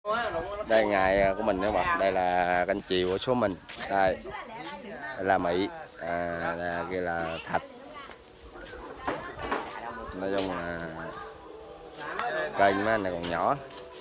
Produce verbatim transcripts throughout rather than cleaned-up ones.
Đây ngày của mình các bạn, đây là canh chiều của số mình. Đây, đây là Mỹ, à, đây kia là Thạch. Nói chung là kênh mấy anh này còn nhỏ.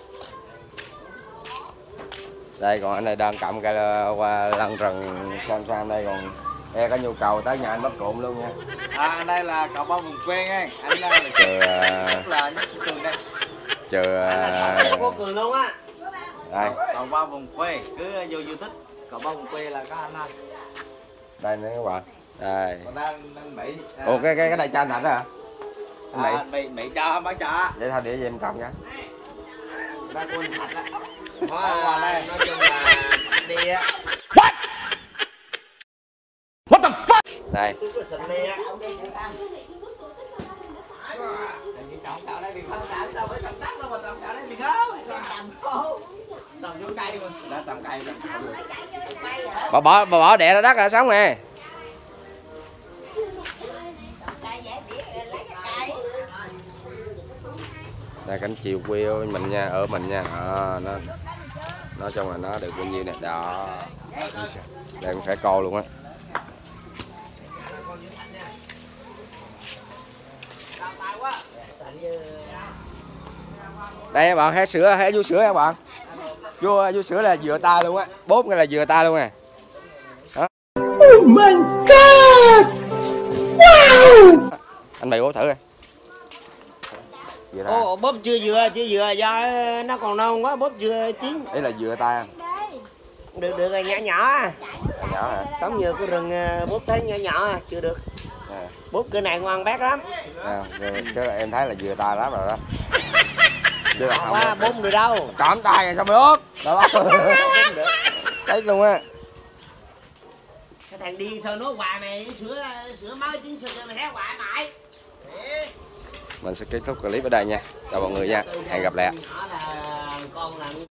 Đây còn anh này đang cầm cái qua lăn rừng sang sang đây còn e có nhu cầu tới nhà anh bắt cuộn luôn nha. À đây là cậu ba vùng quê nha. Anh là Trừ rất là nhất cường đây. Trừ Có cường luôn á. Đây. Cậu ba vùng quê cứ vô YouTube cậu ba vùng quê là có anh thôi. Đây nữa các bạn. Đây. Còn đang đang Mỹ. À. Ủa cái cái cái này cho anh Thạch hả? Anh Mỹ. À, Mỹ Mỹ cho bán cho. Vậy thôi để em cầm nha. Ba quân Thạch á. Hoa đây nói chung là đi á. What? What the fuck? Đây. Bà bỏ bà bỏ đẻ ra đất là sống nè. Đây cánh chiều quê mình nha, ở mình nha. À, nó nói chung là nó được bao nhiêu nè, đó. Đây cũng phải co luôn á. Đây các bạn, hé sữa, hé vú sữa các bạn. Vú vú sữa là vừa ta luôn á, bốt cái là vừa ta luôn à. Đó. Oh my god. Wow. Anh bày bố thử coi. Ồ, bóp chưa vừa, chưa vừa do nó còn non quá, bóp chưa chín. Đấy là vừa ta. Được được rồi, nhỏ nhỏ. Nhỏ hả? Sống vừa của rừng bóp thấy nhỏ nhỏ chưa được. À. Bóp cái này ngon bét lắm. À, chứ em thấy là vừa ta lắm rồi đó. Chưa quá, bóp được đâu. Cõm tay rồi sao bóp? Đó. Thấy luôn á. Cái thằng đi sao nói hoài mày sữa sữa mới chín sữa mày hé hoài mày. Mình sẽ kết thúc clip ở đây nha. Chào mọi người nha. Hẹn gặp lại.